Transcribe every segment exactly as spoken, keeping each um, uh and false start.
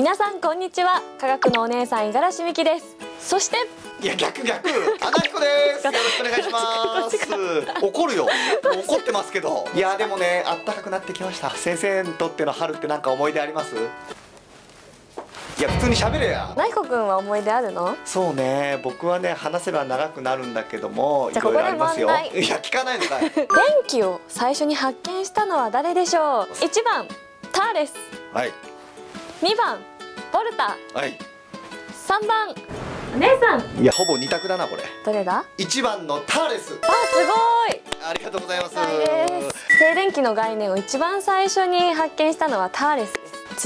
皆さんこんにちは、科学のお姉さん五十嵐美希です。そしていや逆逆アナヒコです。よろしくお願いします。怒るよ、怒ってますけど。いやでもね、あったかくなってきました。先生にとっての春って何か思い出あります？いや普通に喋れや。 なひこくんは思い出あるの？ そうね、僕はね話せば長くなるんだけども、 じゃあここで問題。 いろいろありますよ。いや聞かないのかい。 電気を最初に発見したのは誰でしょう？いちばんターレス、 はい。 にばんボルタ、 はい。 さんばんお姉さん。 いやほぼ二択だなこれ。 どれだ？ いちばんのターレス。 あ、すごい。 ありがとうございます。 正解です。静電気の概念を一番最初に発見したのはターレスです。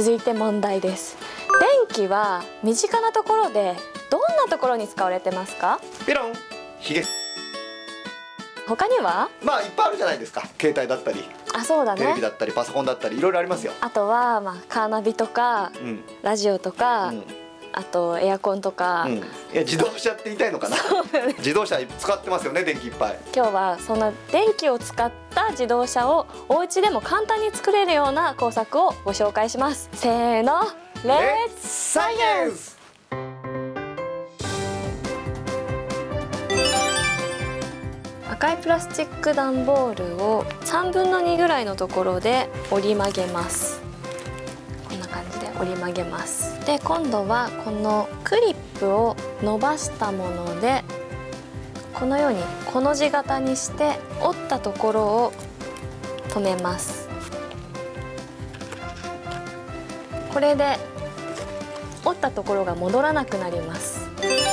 続いて問題です。電気は身近なところでどんなところに使われてますか？ ピロン。ヒゲ。 他には？ まあいっぱいあるじゃないですか。携帯だったり、 あ、そうだねテレビ。だったり、パソコンだったり、いろいろありますよ。 あとはまあカーナビとか、 うん。 ラジオとか、 うん。 あとエアコンとか、 うん、いや自動車って言いたいのかな。自動車使ってますよね、電気いっぱい。 今日はそんな電気を使った自動車をお家でも簡単に作れるような工作をご紹介します。せーの、レッツサイエンス。赤いプラスチック段ボールをさんぶんのにぐらいのところで折り曲げます。こんな感じで折り曲げます。で今度はこのクリップを伸ばしたものでこのようにコの字型にして折ったところを留めます。これで折ったところが戻らなくなります。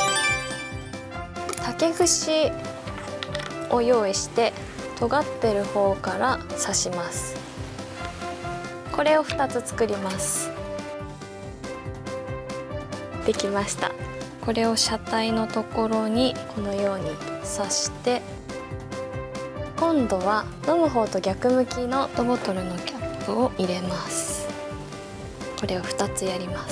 竹串を用意して尖ってる方から刺します。これをふたつ作ります。できました。これを車体のところにこのように刺して、今度は飲む方と逆向きのペットボトルのキャップを入れます。これをふたつやります。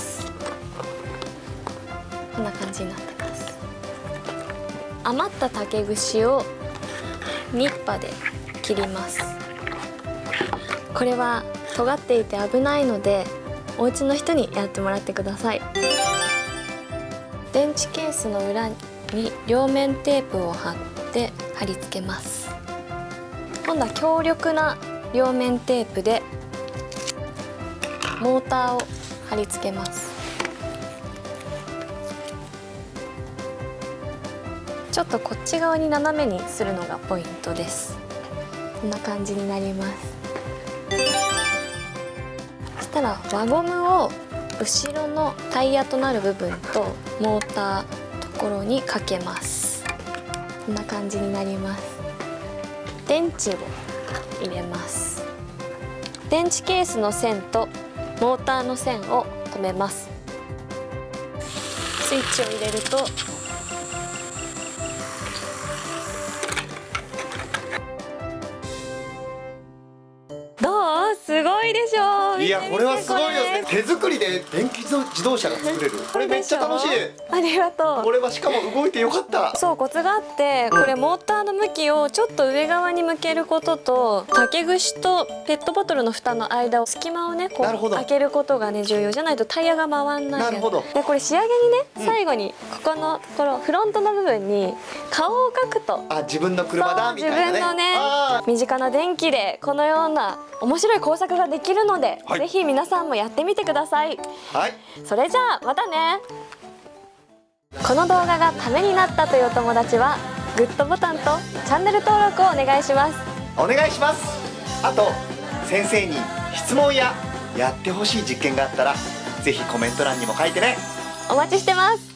こんな感じになってます。余った竹串をニッパで切ります。これは尖っていて危ないのでお家の人にやってもらってください。電池ケースの裏に両面テープを貼って貼り付けます。今度は強力な両面テープでモーターを貼り付けます。ちょっとこっち側に斜めにするのがポイントです。こんな感じになります。そしたら輪ゴムを後ろのタイヤとなる部分とモーターところにかけます。こんな感じになります。電池を入れます。電池ケースの線とモーターの線を止めます。スイッチを入れるとどう？すごいでしょう。 いやこれはすごいですね。手作りで電気自動車が作れる。これめっちゃ楽しい。 ありがとう。 これはしかも動いてよかった。 そう、コツがあって、これモーターの向きをちょっと上側に向けることと、竹串とペットボトルの蓋の間を隙間をね、こう開けることがね重要じゃないとタイヤが回んない。 なるほど。 でこれ仕上げにね、最後にここのところフロントの部分に顔を描くと、 あ、自分の車だみたいなね。 自分のね、身近な電気でこのような面白い工作ができるので、はい、ぜひ皆さんもやってみてください。 はい。 それじゃあまたね。この動画がためになったというお友達はグッドボタンとチャンネル登録をお願いします。 お願いします。あと先生に質問ややってほしい実験があったらぜひコメント欄にも書いてね。 お待ちしてます。